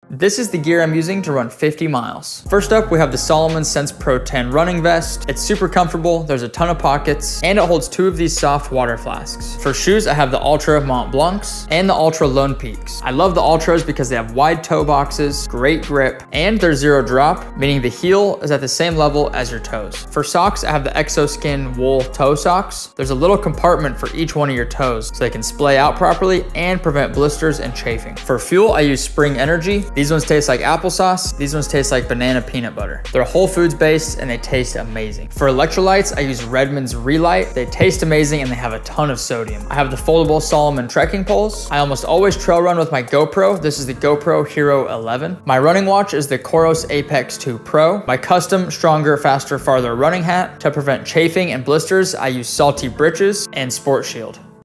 This is the gear I'm using to run 50 miles. First up, we have the Salomon Sense Pro 10 running vest. It's super comfortable, there's a ton of pockets, and it holds 2 of these soft water flasks. For shoes, I have the Altra Mont Blancs and the Altra Lone Peaks. I love the Altras because they have wide toe boxes, great grip, and they're zero drop, meaning the heel is at the same level as your toes. For socks, I have the Exoskin wool toe socks. There's a little compartment for each one of your toes so they can splay out properly and prevent blisters and chafing. For fuel, I use Spring Energy. These ones taste like applesauce. These ones taste like banana peanut butter. They're Whole Foods based and they taste amazing. For electrolytes, I use Redmond's Relight. They taste amazing and they have a ton of sodium. I have the foldable Salomon trekking poles. I almost always trail run with my GoPro. This is the GoPro Hero 11. My running watch is the Coros Apex 2 Pro. My custom Stronger, Faster, Farther running hat. To prevent chafing and blisters, I use Salty Britches and Sport Shield.